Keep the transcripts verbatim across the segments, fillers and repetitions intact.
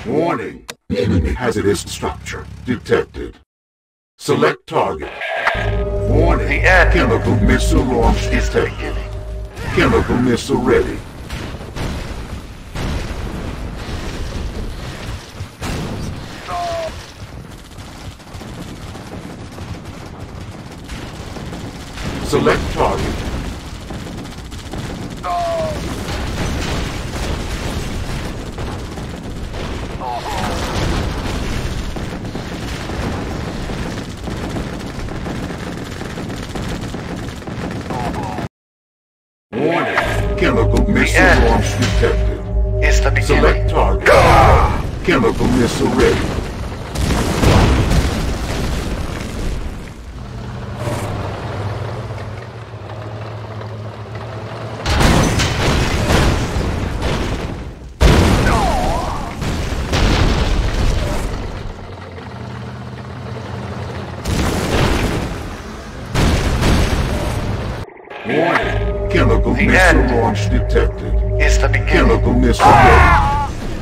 Warning. Enemy hazardous structure detected. Select target. Warning. The end. Chemical missile launch detected. Chemical missile ready. Select target. Warning. Chemical missile end. launch detected. It's the beginning. Select target. Chemical missile ready. Warning. Chemical The missile end. launch detected. It's the beginning. Chemical missile ready.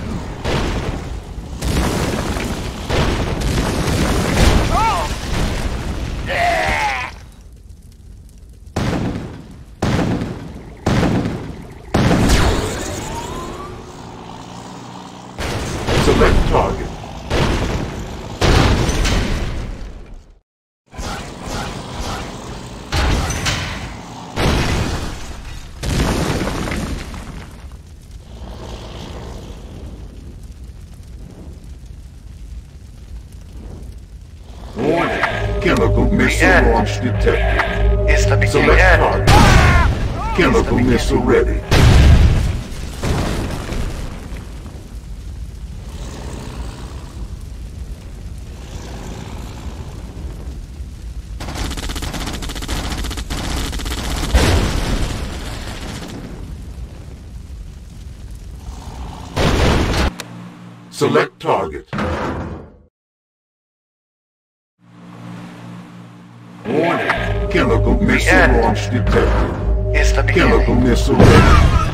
Select target. Warning. Chemical missile end. launch detected. It's the beginning. Select end. target. Chemical missile ready. Select target. Warning. Chemical missile end. launch detected. It's the beginning. Chemical missile ready.